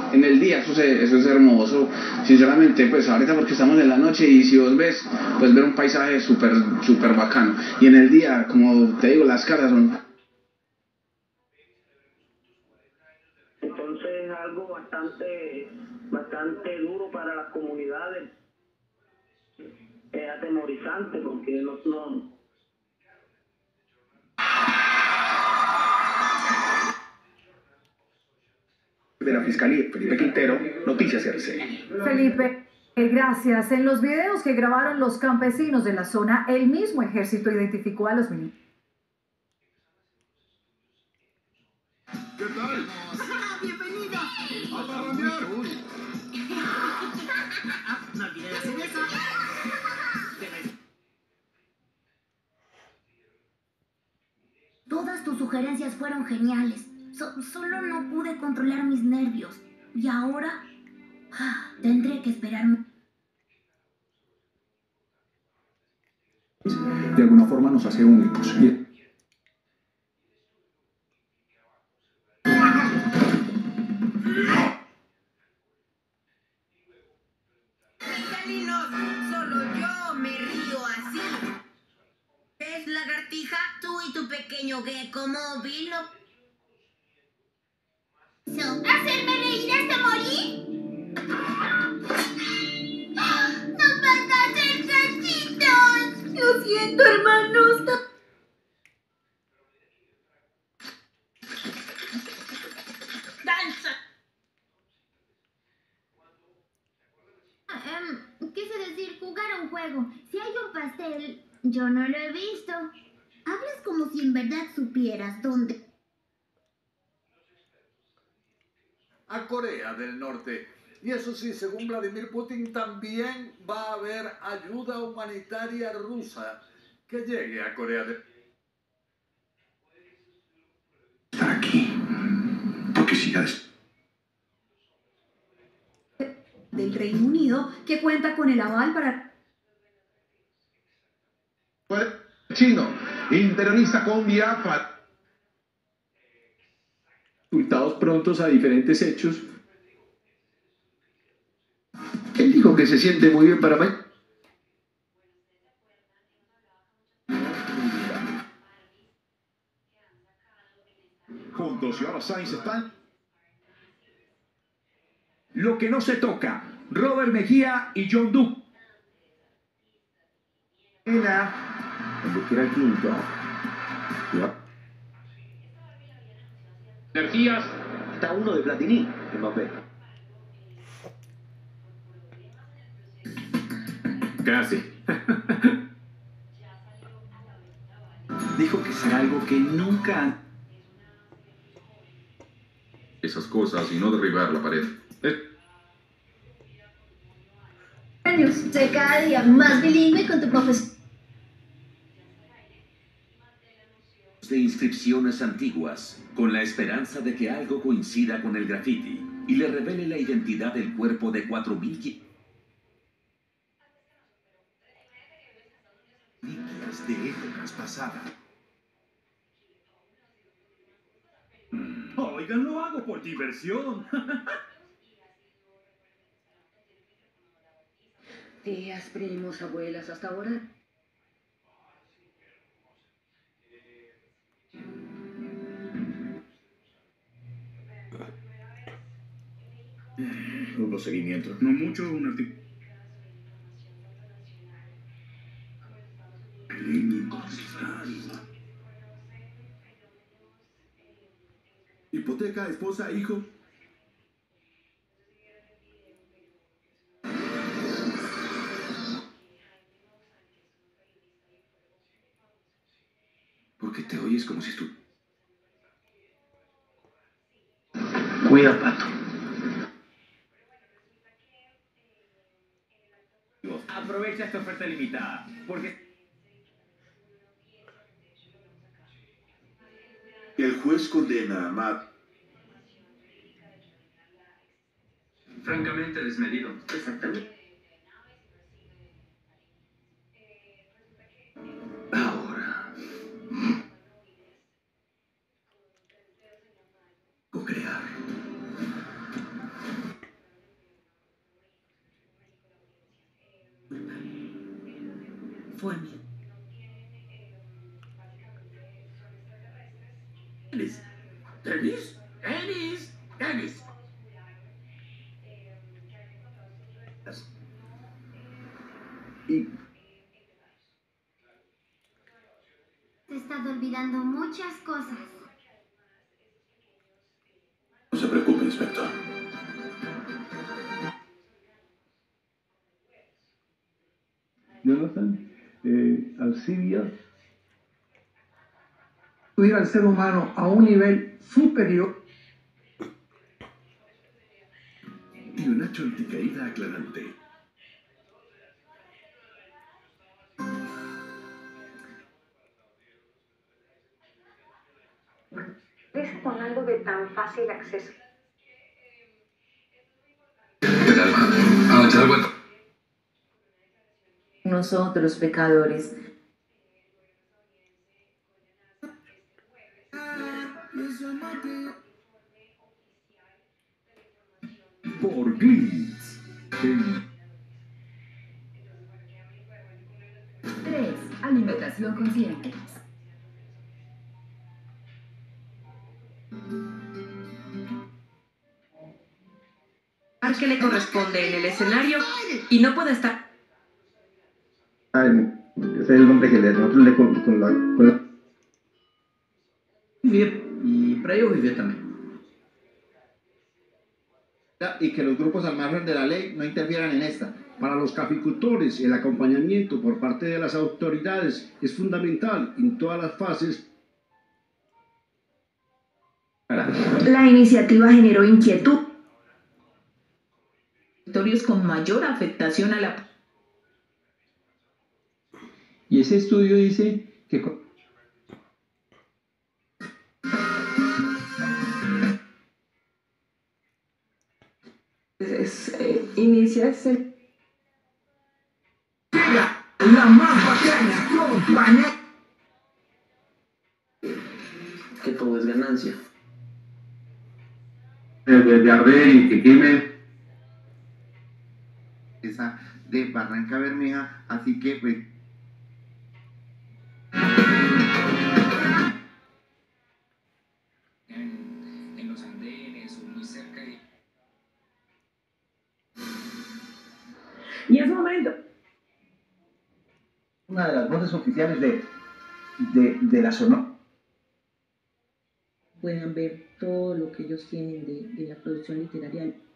en el día, eso es hermoso, sinceramente, pues ahorita porque estamos en la noche y si vos ves, pues ver un paisaje súper, súper bacano, y en el día, como te digo, las caras son... Entonces es algo bastante duro para las comunidades, atemorizante, porque no. De la Fiscalía, Felipe Quintero, Noticias RCN. Felipe, gracias. En los videos que grabaron los campesinos de la zona, el mismo ejército identificó a los militares. ¿Qué tal? ¡Bienvenido! ¡A parrandear! No olvides hacer eso. Todas tus sugerencias fueron geniales. Solo no pude controlar mis nervios. Y ahora tendré que esperarme. De alguna forma nos hace únicos. Felinos, solo yo me río así. ¿Ves, lagartija? Tú y tu pequeño gecko móvil no... ¿Hacerme reír hasta morir? ¡Nos van a hacer cachitos! Lo siento, hermanos. ¡Danza! Quise decir jugar a un juego. Si hay un pastel, yo no lo he visto. Hablas como si en verdad supieras dónde. A Corea del Norte. Y eso sí, según Vladimir Putin, también va a haber ayuda humanitaria rusa que llegue a Corea del Norte. Estar aquí. Porque si ya Del Reino Unido, que cuenta con el aval para... Chino interioriza con Biafra. resultados prontos a diferentes hechos. Él dijo que se siente muy bien para mañana. Juntos y ahora Sainz están. Lo que no se toca, Robert Mejía y John Duke. Cuando quiera el quinto. Energías. Está uno de Platini, Mbappé. Casi. Dijo que será algo que nunca... Esas cosas y no derribar la pared. Sé cada día más bilingüe con tu profesor. De inscripciones antiguas, con la esperanza de que algo coincida con el graffiti y le revele la identidad del cuerpo de 4.000 de épocas pasadas. Oigan, lo hago por diversión. Tías, primos, abuelas, hasta ahora. Hubo seguimiento. No mucho, un artículo. Hipoteca, esposa, hijo. ¿Por qué te oyes como si tú... Cuida, Pato. Aprovecha esta oferta limitada, porque... El juez condena a Matt. Francamente desmedido. Exactamente. Ahora. Co-crear. fue mi... ¿Tenis? ¿Tenis? ¿Tenis? ¿Tenis? Te he estado olvidando muchas cosas. No se preocupe, inspector. Jonathan, Alcibiades, subir al ser humano a un nivel superior. Y una chonticaída aclarante. Es con algo de tan fácil acceso. ¿Qué tal, madre? ¿A echar cuenta? Nosotros, pecadores. Por Glitz. 3. Alimentación consciente. Que le corresponde en el escenario y no puede estar. Ese es el nombre que nosotros le con la... Y para ello vivir también. Y que los grupos al margen de la ley no interfieran en esta. Para los caficultores, el acompañamiento por parte de las autoridades es fundamental en todas las fases. La iniciativa generó inquietud. Territorios con mayor afectación a la... Y ese estudio dice que... iniciarse... La más bacana compañía. Que todo es ganancia. De arder y que queme. Esa de Barranca Bermeja, así que pues... En los andenes o muy cerca de... Y es momento. Una de las voces oficiales de la Sonora. Puedan ver todo lo que ellos tienen de la producción literaria